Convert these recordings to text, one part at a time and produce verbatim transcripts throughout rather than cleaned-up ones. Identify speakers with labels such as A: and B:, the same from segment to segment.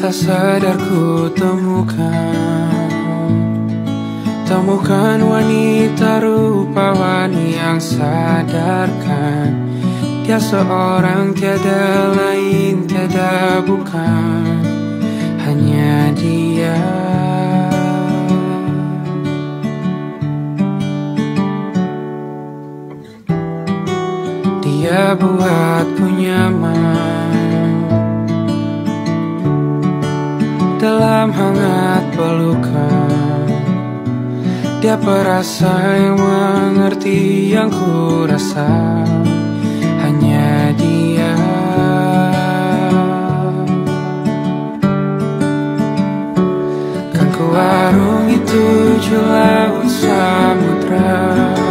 A: Tak sadar ku temukan Temukan wanita rupawan yang sadarkan Dia seorang tiada lain, tiada bukan, hanya dia. Dia buatku nyaman dalam hangat pelukan. Dia perasa yang mengerti yang ku rasa, hanya dia. Kan ku arungi tujuh laut samudra,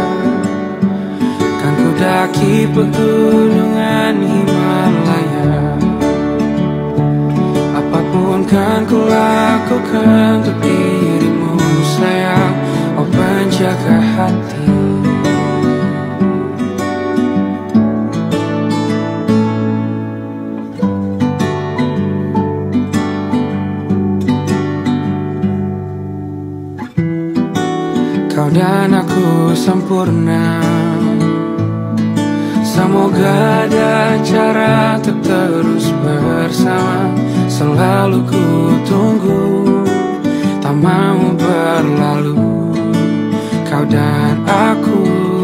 A: kan ku daki pegunungan Himalaya. Apapun kan ku lakukan untuk dirimu sayang, oh penjaga hati. Kau dan aku sempurna, semoga ada cara untuk terus bersama. Selalu ku tunggu, tak mau berlalu, kau dan aku.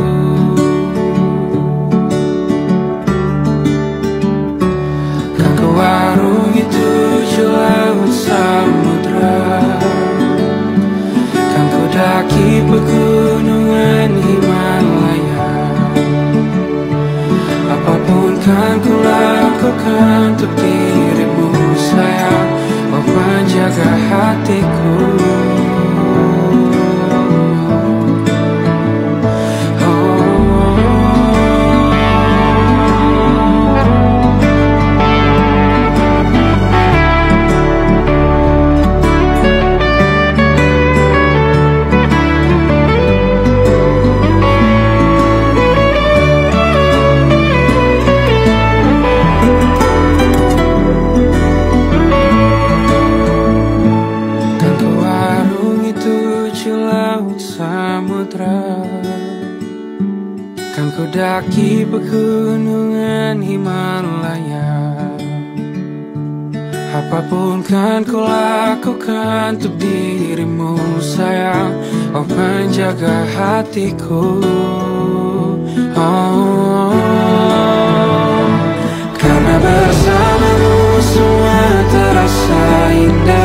A: Kan ku arungi tujuh laut samudra, kan ku daki pegunungan Himalaya. Apapun kan ku lakukan untuk dirimu sayang, oh penjaga hatiku. Kan ku daki pegunungan Himalaya. Apapun kan ku lakukan untuk dirimu sayang, oh penjaga hatiku. Oh, karena bersamamu semua terasa indah.